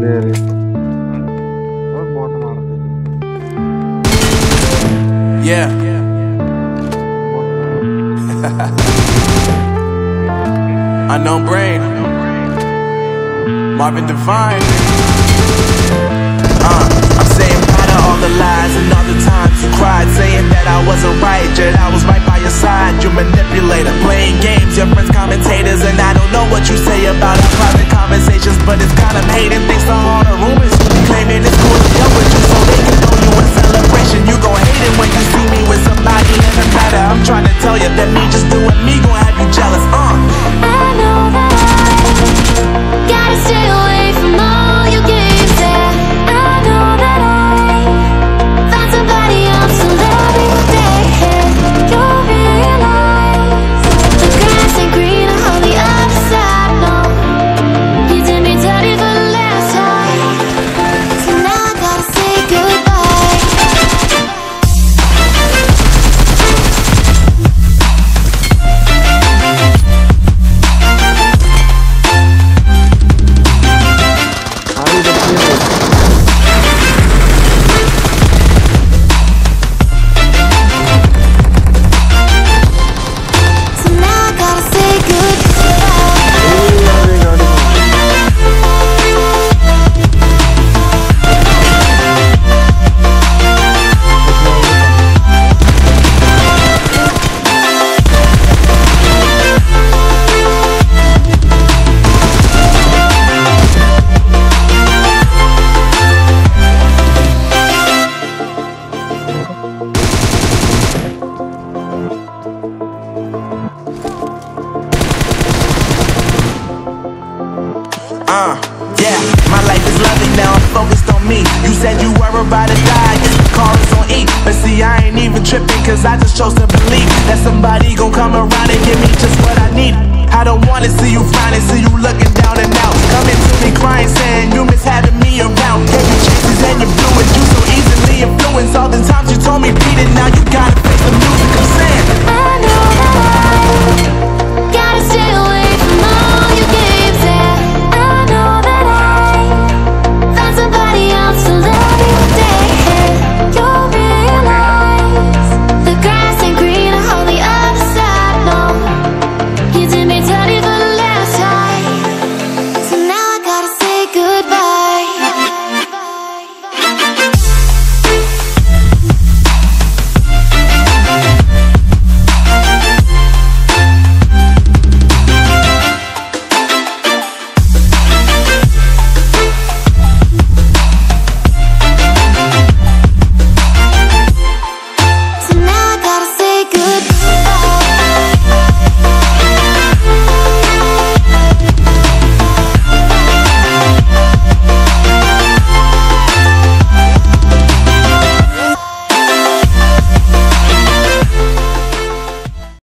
Yeah. Unknown brain. Marvin Divine. I'm saying bye to all the lies and all the times you cried, saying that I wasn't right, yet I was right by your side. You manipulator, playing games, your friends commentators, and I don't know what you say about our private conversations, but it's kind of hating thanks to all the rumors you be claiming. It's cool to deal with you so they can know you in celebration. You gon' hate it when you see me with somebody living better. I'm trying to tell you that me just doing me gon' have you jealous. I know that I gotta stay away from all your games. Yeah, I know that I found somebody else to love every day. You'll realize the grass ain't greener on the other side. No, you did me dirty for the last time, so now I gotta say goodbye. So now I gotta say goodbye. Yeah, my life is lovely now, I'm focused on me. You said you were about to die, I guess the car is on E. But see, I ain't even tripping, cause I just chose to believe that somebody gon' come around and give me just what I need. I don't wanna see you frowning, see you looking down and out, coming to me crying, saying you miss having me around. Gave you chances and you blew it, you so easily influenced. All the times you told me beat it, now you gotta